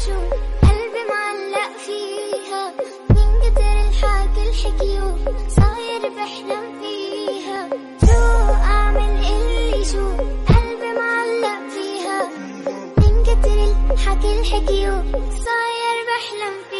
شو قلبي معلق فيها من كتر الحكي الحكيو صاير بحلم فيها. شو أعمل قلي شو قلبي معلق فيها من كتر الحكي الحكيو صاير بحلم فيها.